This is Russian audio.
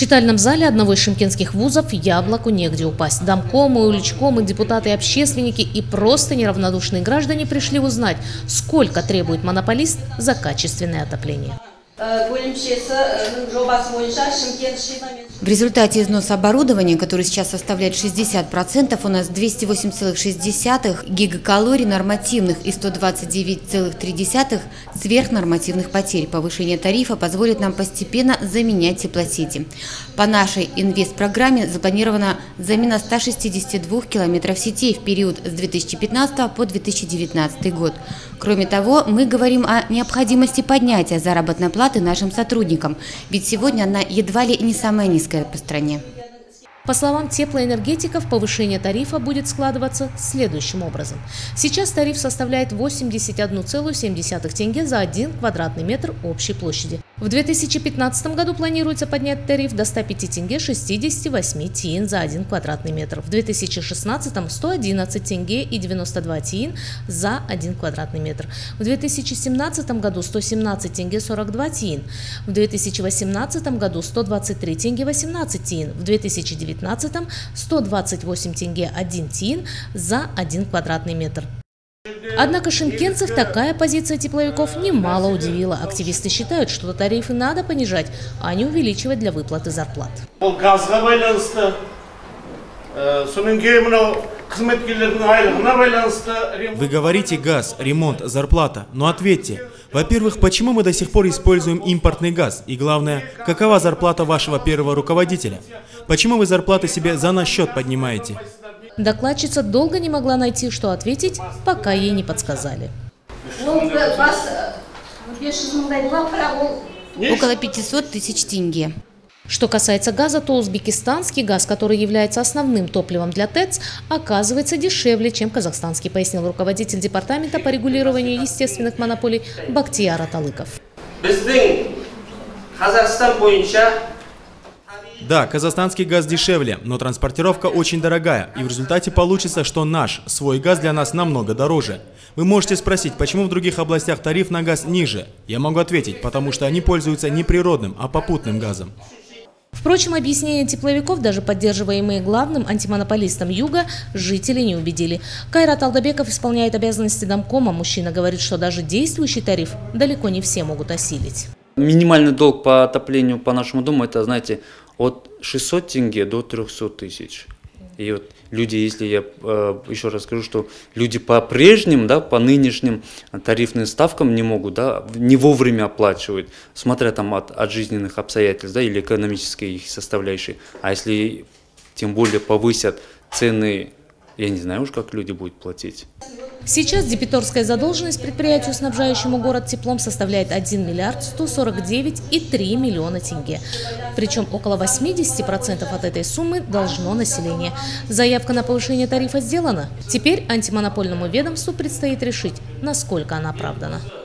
читальном зале одного из шымкентских вузов яблоку негде упасть. Домкомы, уличкомы, депутаты и общественники и просто неравнодушные граждане пришли узнать, сколько требует монополист за качественное отопление. В результате износа оборудования, который сейчас составляет 60%, у нас 208,6 гигакалорий нормативных и 129,3 сверхнормативных потерь. Повышение тарифа позволит нам постепенно заменять теплосети. По нашей инвестпрограмме запланирована замена 162 километров сетей в период с 2015 по 2019 год. Кроме того, мы говорим о необходимости поднятия заработной платы нашим сотрудникам, ведь сегодня она едва ли не самая низкая по стране. По словам теплоэнергетиков, повышение тарифа будет складываться следующим образом. Сейчас тариф составляет 81,7 тенге за 1 квадратный метр общей площади. В 2015 году планируется поднять тариф до 105 тенге 68 тиын за 1 квадратный метр. В 2016 – 111 тенге и 92 тиын за 1 квадратный метр. В 2017 году 117 тенге 42 тиын. В 2018 году 123 тенге 18 тиын. В 2019 128 тенге 1 тиын за 1 квадратный метр. Однако шымкентцев такая позиция тепловиков немало удивила. Активисты считают, что тарифы надо понижать, а не увеличивать для выплаты зарплат. Вы говорите газ, ремонт, зарплата, но ответьте, во-первых, почему мы до сих пор используем импортный газ? И главное, какова зарплата вашего первого руководителя? Почему вы зарплаты себе за наш счет поднимаете? Докладчица долго не могла найти, что ответить, пока ей не подсказали. Около 500 тысяч тенге. Что касается газа, то узбекистанский газ, который является основным топливом для ТЭЦ, оказывается дешевле, чем казахстанский, пояснил руководитель департамента по регулированию естественных монополий Бактияр Аталыков. Да, казахстанский газ дешевле, но транспортировка очень дорогая, и в результате получится, что наш, свой газ для нас намного дороже. Вы можете спросить, почему в других областях тариф на газ ниже? Я могу ответить, потому что они пользуются не природным, а попутным газом. Впрочем, объяснения тепловиков, даже поддерживаемые главным антимонополистом Юга, жители не убедили. Кайрат Алдабеков исполняет обязанности домкома. Мужчина говорит, что даже действующий тариф далеко не все могут осилить. Минимальный долг по отоплению по нашему дому, это, знаете, от 600 тенге до 300 тысяч. И вот люди, если я еще раз скажу, что люди по прежним, да, по нынешним тарифным ставкам не могут, да, не вовремя оплачивают, смотря там от жизненных обстоятельств, да, или экономической их составляющей. А если тем более повысят цены, я не знаю уж, как люди будут платить. Сейчас дебиторская задолженность предприятию, снабжающему город теплом, составляет 1 миллиард 149,3 миллиона тенге. Причем около 80% от этой суммы должно население. Заявка на повышение тарифа сделана. Теперь антимонопольному ведомству предстоит решить, насколько она оправдана.